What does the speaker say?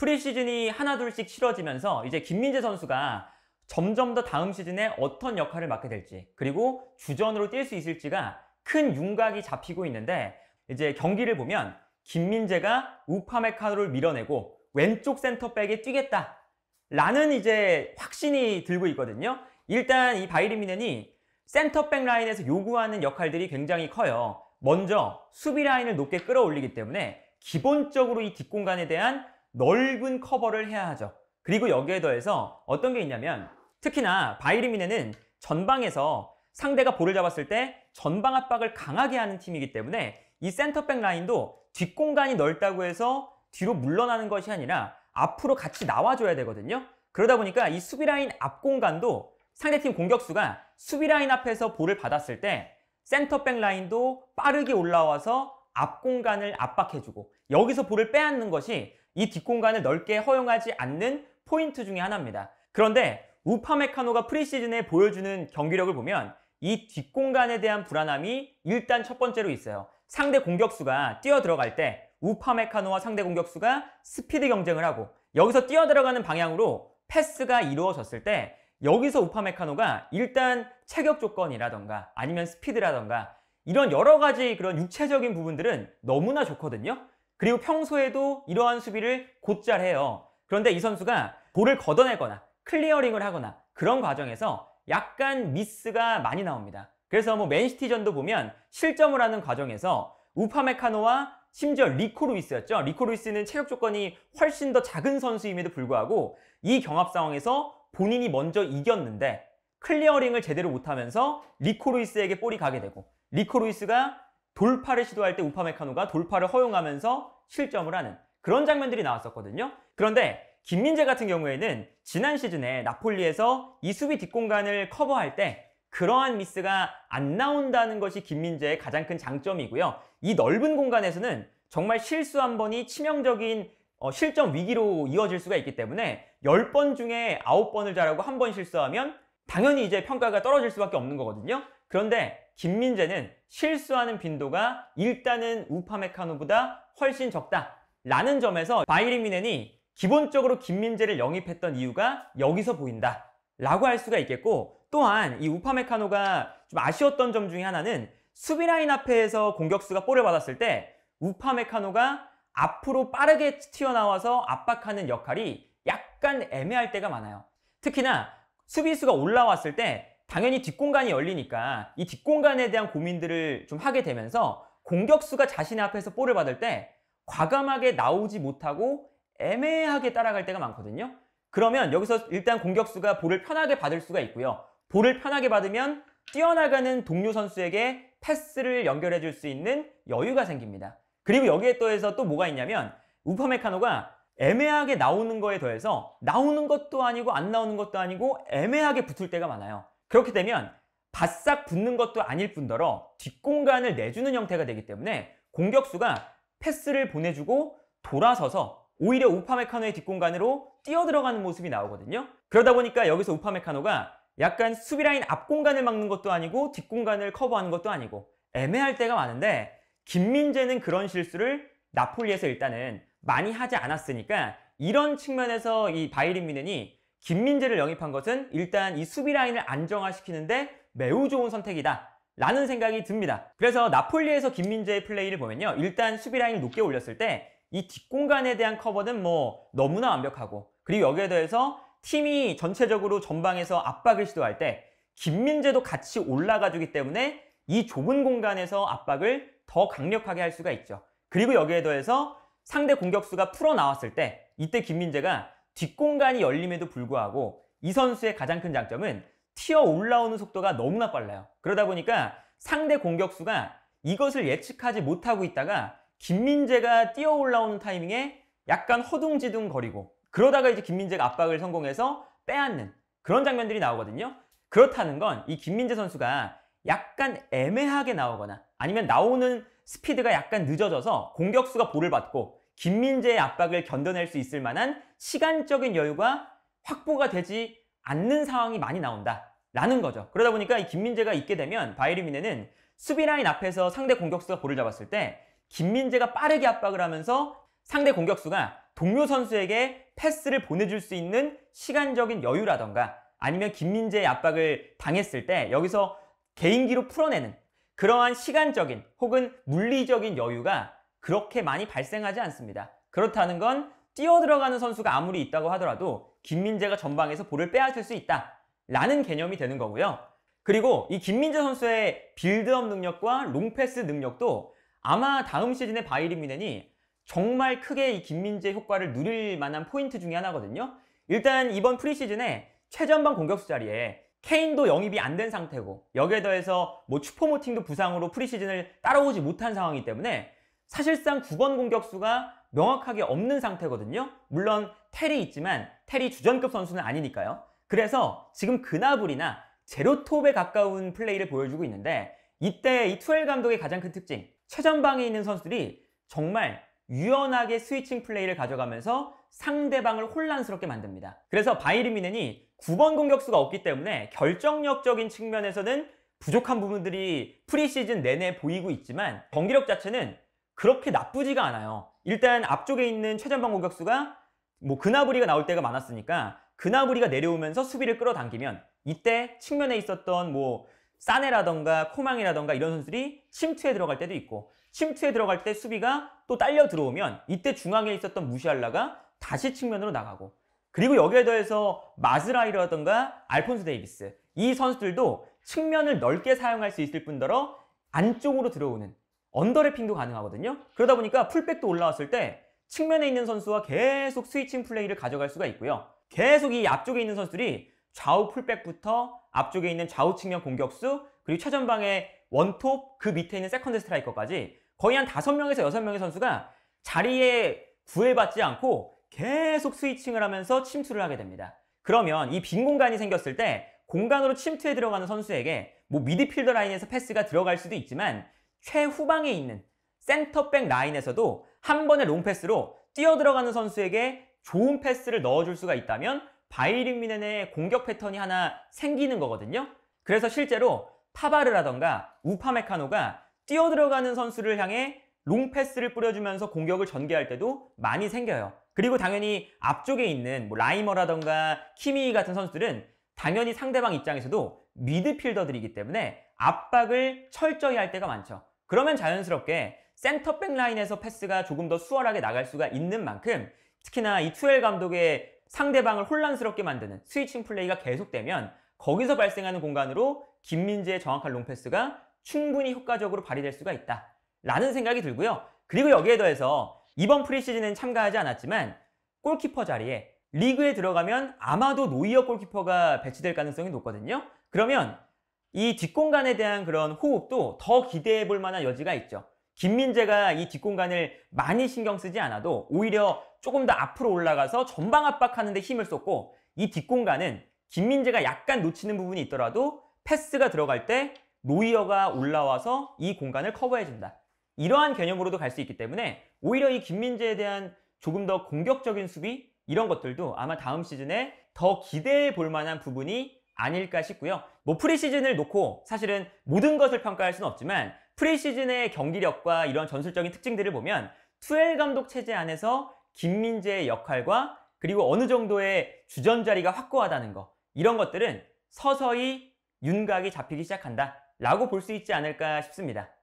프리시즌이 하나 둘씩 치러지면서 이제 김민재 선수가 점점 더 다음 시즌에 어떤 역할을 맡게 될지, 그리고 주전으로 뛸 수 있을지가 큰 윤곽이 잡히고 있는데, 이제 경기를 보면 김민재가 우파메카노를 밀어내고 왼쪽 센터백에 뛰겠다 라는 이제 확신이 들고 있거든요. 일단 이 바이에른 뮌헨이 센터백 라인에서 요구하는 역할들이 굉장히 커요. 먼저 수비 라인을 높게 끌어올리기 때문에 기본적으로 이 뒷공간에 대한 넓은 커버를 해야 하죠. 그리고 여기에 더해서 어떤 게 있냐면, 특히나 바이에른 뮌헨은 전방에서 상대가 볼을 잡았을 때 전방 압박을 강하게 하는 팀이기 때문에 이 센터백 라인도 뒷공간이 넓다고 해서 뒤로 물러나는 것이 아니라 앞으로 같이 나와줘야 되거든요. 그러다 보니까 이 수비 라인 앞 공간도 상대팀 공격수가 수비 라인 앞에서 볼을 받았을 때 센터백 라인도 빠르게 올라와서 앞 공간을 압박해주고, 여기서 볼을 빼앗는 것이 이 뒷공간을 넓게 허용하지 않는 포인트 중에 하나입니다. 그런데 우파메카노가 프리시즌에 보여주는 경기력을 보면 이 뒷공간에 대한 불안함이 일단 첫 번째로 있어요. 상대 공격수가 뛰어 들어갈 때 우파메카노와 상대 공격수가 스피드 경쟁을 하고, 여기서 뛰어 들어가는 방향으로 패스가 이루어졌을 때 여기서 우파메카노가 일단 체격 조건이라던가 아니면 스피드라던가 이런 여러 가지 그런 육체적인 부분들은 너무나 좋거든요. 그리고 평소에도 이러한 수비를 곧잘 해요. 그런데 이 선수가 볼을 걷어내거나 클리어링을 하거나 그런 과정에서 약간 미스가 많이 나옵니다. 그래서 뭐 맨시티전도 보면 실점을 하는 과정에서 우파메카노와 심지어 리코 루이스였죠. 리코 루이스는 체력 조건이 훨씬 더 작은 선수임에도 불구하고 이 경합 상황에서 본인이 먼저 이겼는데 클리어링을 제대로 못하면서 리코 루이스에게 볼이 가게 되고, 리코 루이스가 돌파를 시도할 때 우파메카노가 돌파를 허용하면서 실점을 하는 그런 장면들이 나왔었거든요. 그런데 김민재 같은 경우에는 지난 시즌에 나폴리에서 이 수비 뒷공간을 커버할 때 그러한 미스가 안 나온다는 것이 김민재의 가장 큰 장점이고요. 이 넓은 공간에서는 정말 실수 한 번이 치명적인 실점 위기로 이어질 수가 있기 때문에 10번 중에 9번을 잘하고 한 번 실수하면 당연히 이제 평가가 떨어질 수밖에 없는 거거든요. 그런데 김민재는 실수하는 빈도가 일단은 우파메카노보다 훨씬 적다라는 점에서 바이에른 뮌헨이 기본적으로 김민재를 영입했던 이유가 여기서 보인다 라고 할 수가 있겠고, 또한 이 우파메카노가 좀 아쉬웠던 점 중에 하나는 수비 라인 앞에서 공격수가 볼을 받았을 때 우파메카노가 앞으로 빠르게 튀어나와서 압박하는 역할이 약간 애매할 때가 많아요. 특히나 수비수가 올라왔을 때 당연히 뒷공간이 열리니까 이 뒷공간에 대한 고민들을 좀 하게 되면서 공격수가 자신의 앞에서 볼을 받을 때 과감하게 나오지 못하고 애매하게 따라갈 때가 많거든요. 그러면 여기서 일단 공격수가 볼을 편하게 받을 수가 있고요. 볼을 편하게 받으면 뛰어나가는 동료 선수에게 패스를 연결해 줄 수 있는 여유가 생깁니다. 그리고 여기에 더해서 또 뭐가 있냐면, 우파메카노가 애매하게 나오는 거에 더해서 나오는 것도 아니고 안 나오는 것도 아니고 애매하게 붙을 때가 많아요. 그렇게 되면 바싹 붙는 것도 아닐 뿐더러 뒷공간을 내주는 형태가 되기 때문에 공격수가 패스를 보내주고 돌아서서 오히려 우파메카노의 뒷공간으로 뛰어들어가는 모습이 나오거든요. 그러다 보니까 여기서 우파메카노가 약간 수비라인 앞 공간을 막는 것도 아니고 뒷공간을 커버하는 것도 아니고 애매할 때가 많은데, 김민재는 그런 실수를 나폴리에서 일단은 많이 하지 않았으니까 이런 측면에서 이 바이에른 뮌헨이 김민재를 영입한 것은 일단 이 수비 라인을 안정화시키는데 매우 좋은 선택이다 라는 생각이 듭니다. 그래서 나폴리에서 김민재의 플레이를 보면요, 일단 수비 라인을 높게 올렸을 때 이 뒷공간에 대한 커버는 뭐 너무나 완벽하고, 그리고 여기에 더해서 팀이 전체적으로 전방에서 압박을 시도할 때 김민재도 같이 올라가주기 때문에 이 좁은 공간에서 압박을 더 강력하게 할 수가 있죠. 그리고 여기에 더해서 상대 공격수가 풀어 나왔을 때 이때 김민재가 뒷공간이 열림에도 불구하고 이 선수의 가장 큰 장점은 튀어 올라오는 속도가 너무나 빨라요. 그러다 보니까 상대 공격수가 이것을 예측하지 못하고 있다가 김민재가 뛰어 올라오는 타이밍에 약간 허둥지둥 거리고, 그러다가 이제 김민재가 압박을 성공해서 빼앗는 그런 장면들이 나오거든요. 그렇다는 건 이 김민재 선수가 약간 애매하게 나오거나 아니면 나오는 스피드가 약간 늦어져서 공격수가 볼을 받고 김민재의 압박을 견뎌낼 수 있을 만한 시간적인 여유가 확보가 되지 않는 상황이 많이 나온다 라는 거죠. 그러다 보니까 이 김민재가 있게 되면 바이에른 뮌헨은 수비 라인 앞에서 상대 공격수가 볼을 잡았을 때 김민재가 빠르게 압박을 하면서 상대 공격수가 동료 선수에게 패스를 보내줄 수 있는 시간적인 여유라던가 아니면 김민재의 압박을 당했을 때 여기서 개인기로 풀어내는 그러한 시간적인 혹은 물리적인 여유가 그렇게 많이 발생하지 않습니다. 그렇다는 건 뛰어들어가는 선수가 아무리 있다고 하더라도 김민재가 전방에서 볼을 빼앗을 수 있다 라는 개념이 되는 거고요. 그리고 이 김민재 선수의 빌드업 능력과 롱패스 능력도 아마 다음 시즌의 바이에른 뮌헨이 정말 크게 이 김민재 효과를 누릴 만한 포인트 중에 하나거든요. 일단 이번 프리시즌에 최전방 공격수 자리에 케인도 영입이 안 된 상태고 여기에 더해서 뭐 추포모팅도 부상으로 프리시즌을 따라오지 못한 상황이기 때문에 사실상 9번 공격수가 명확하게 없는 상태거든요. 물론 텔이 있지만 텔이 주전급 선수는 아니니까요. 그래서 지금 그나블이나 제로톱에 가까운 플레이를 보여주고 있는데 이때 이 투엘 감독의 가장 큰 특징, 최전방에 있는 선수들이 정말 유연하게 스위칭 플레이를 가져가면서 상대방을 혼란스럽게 만듭니다. 그래서 바이에른 뮌헨이 9번 공격수가 없기 때문에 결정력적인 측면에서는 부족한 부분들이 프리시즌 내내 보이고 있지만 경기력 자체는 그렇게 나쁘지가 않아요. 일단 앞쪽에 있는 최전방 공격수가 뭐 그나브리가 나올 때가 많았으니까 그나브리가 내려오면서 수비를 끌어당기면 이때 측면에 있었던 뭐 사네라던가 코망이라던가 이런 선수들이 침투에 들어갈 때도 있고 침투에 들어갈 때 수비가 또 딸려 들어오면 이때 중앙에 있었던 무시알라가 다시 측면으로 나가고 그리고 여기에 더해서 마즈라이라던가 알폰소 데이비스 이 선수들도 측면을 넓게 사용할 수 있을 뿐더러 안쪽으로 들어오는 언더래핑도 가능하거든요. 그러다 보니까 풀백도 올라왔을 때 측면에 있는 선수와 계속 스위칭 플레이를 가져갈 수가 있고요. 계속 이 앞쪽에 있는 선수들이 좌우 풀백부터 앞쪽에 있는 좌우 측면 공격수 그리고 최전방의 원톱 그 밑에 있는 세컨드 스트라이커까지 거의 한 5명에서 6명의 선수가 자리에 구애받지 않고 계속 스위칭을 하면서 침투를 하게 됩니다. 그러면 이 빈 공간이 생겼을 때 공간으로 침투해 들어가는 선수에게 뭐 미드필더 라인에서 패스가 들어갈 수도 있지만 최후방에 있는 센터백 라인에서도 한 번의 롱패스로 뛰어들어가는 선수에게 좋은 패스를 넣어줄 수가 있다면 바이에른 뮌헨의 공격 패턴이 하나 생기는 거거든요. 그래서 실제로 파바르라던가 우파메카노가 뛰어들어가는 선수를 향해 롱패스를 뿌려주면서 공격을 전개할 때도 많이 생겨요. 그리고 당연히 앞쪽에 있는 뭐 라이머라던가 키미 같은 선수들은 당연히 상대방 입장에서도 미드필더들이기 때문에 압박을 철저히 할 때가 많죠. 그러면 자연스럽게 센터백 라인에서 패스가 조금 더 수월하게 나갈 수가 있는 만큼 특히나 이 투엘 감독의 상대방을 혼란스럽게 만드는 스위칭 플레이가 계속되면 거기서 발생하는 공간으로 김민재의 정확한 롱패스가 충분히 효과적으로 발휘될 수가 있다 라는 생각이 들고요. 그리고 여기에 더해서 이번 프리시즌은 참가하지 않았지만 골키퍼 자리에 리그에 들어가면 아마도 노이어 골키퍼가 배치될 가능성이 높거든요. 그러면 이 뒷공간에 대한 그런 호흡도 더 기대해 볼 만한 여지가 있죠. 김민재가 이 뒷공간을 많이 신경 쓰지 않아도 오히려 조금 더 앞으로 올라가서 전방 압박하는 데 힘을 쏟고 이 뒷공간은 김민재가 약간 놓치는 부분이 있더라도 패스가 들어갈 때 노이어가 올라와서 이 공간을 커버해준다. 이러한 개념으로도 갈 수 있기 때문에 오히려 이 김민재에 대한 조금 더 공격적인 수비 이런 것들도 아마 다음 시즌에 더 기대해 볼 만한 부분이 아닐까 싶고요. 뭐 프리시즌을 놓고 사실은 모든 것을 평가할 수는 없지만 프리시즌의 경기력과 이런 전술적인 특징들을 보면 투엘 감독 체제 안에서 김민재의 역할과 그리고 어느 정도의 주전 자리가 확고하다는 거 이런 것들은 서서히 윤곽이 잡히기 시작한다 라고 볼 수 있지 않을까 싶습니다.